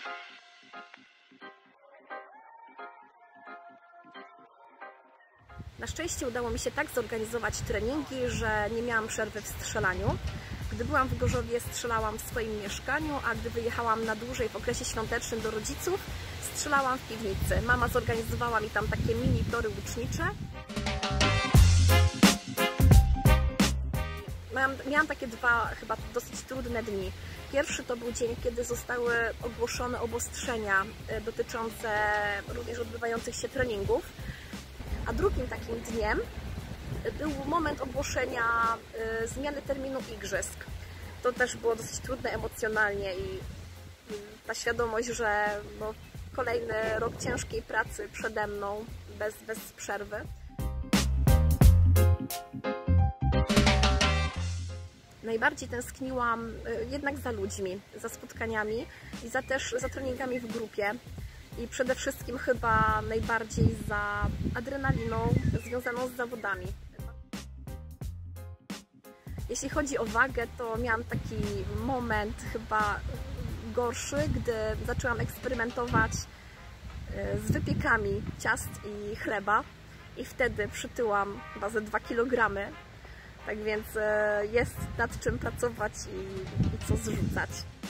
Na szczęście udało mi się tak zorganizować treningi, że nie miałam przerwy w strzelaniu. Gdy byłam w Gorzowie, strzelałam w swoim mieszkaniu, a gdy wyjechałam na dłużej w okresie świątecznym do rodziców, strzelałam w piwnicy. Mama zorganizowała mi tam takie mini tory łucznicze. Miałam takie dwa chyba dosyć trudne dni. Pierwszy to był dzień, kiedy zostały ogłoszone obostrzenia dotyczące również odbywających się treningów. A drugim takim dniem był moment ogłoszenia zmiany terminu igrzysk. To też było dosyć trudne emocjonalnie i ta świadomość, że no, kolejny rok ciężkiej pracy przede mną bez przerwy. Najbardziej tęskniłam jednak za ludźmi, za spotkaniami i za treningami w grupie. I przede wszystkim chyba najbardziej za adrenaliną związaną z zawodami. Jeśli chodzi o wagę, to miałam taki moment chyba gorszy, gdy zaczęłam eksperymentować z wypiekami ciast i chleba i wtedy przytyłam chyba ze 2 kg. Tak więc jest nad czym pracować i co zrzucać.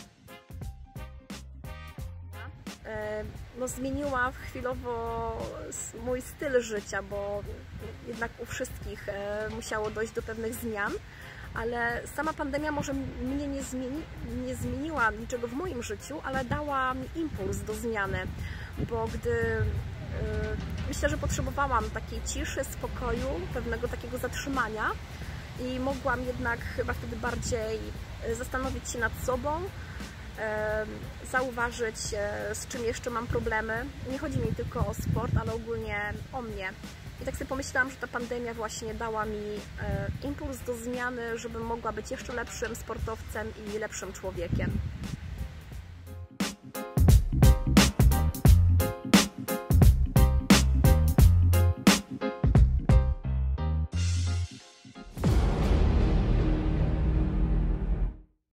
No, zmieniła chwilowo mój styl życia, bo jednak u wszystkich musiało dojść do pewnych zmian, ale sama pandemia może mnie nie zmieniła niczego w moim życiu, ale dała mi impuls do zmiany, bo myślę, że potrzebowałam takiej ciszy, spokoju, pewnego takiego zatrzymania i mogłam jednak chyba wtedy bardziej zastanowić się nad sobą, zauważyć, z czym jeszcze mam problemy. Nie chodzi mi tylko o sport, ale ogólnie o mnie. I tak sobie pomyślałam, że ta pandemia właśnie dała mi impuls do zmiany, żebym mogła być jeszcze lepszym sportowcem i lepszym człowiekiem.